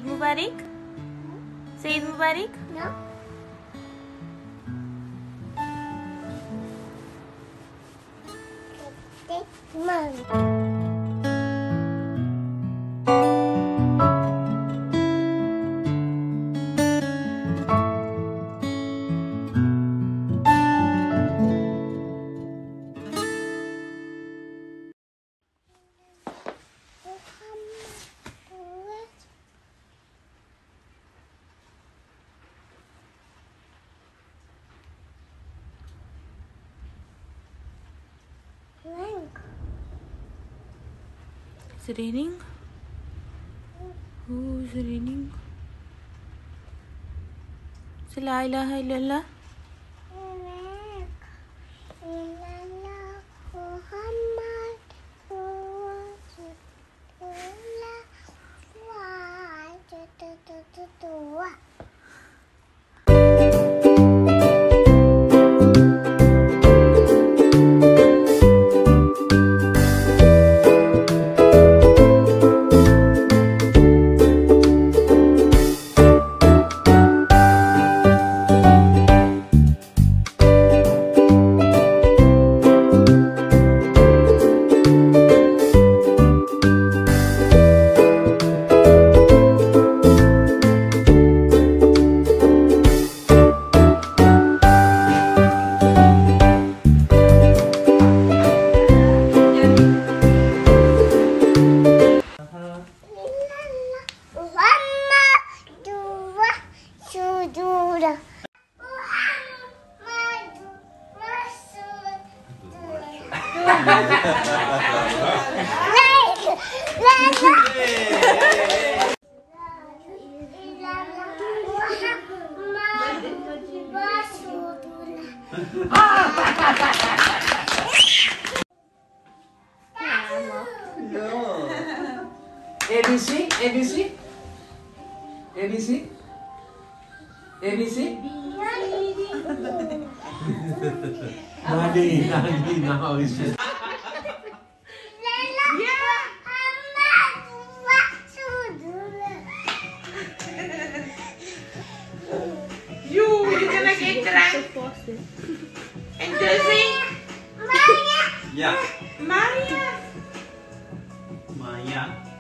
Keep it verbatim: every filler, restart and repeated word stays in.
Eid Mubarak? Say Eid Mubarak? No. Mom. Is it raining? Oh, is it raining? Say La ilaha illallah. A B C, A B C, A B C, A B C. Nadi, nadi, now is just. You, you're gonna get drunk. And Josie? Yeah. Maria? Maya.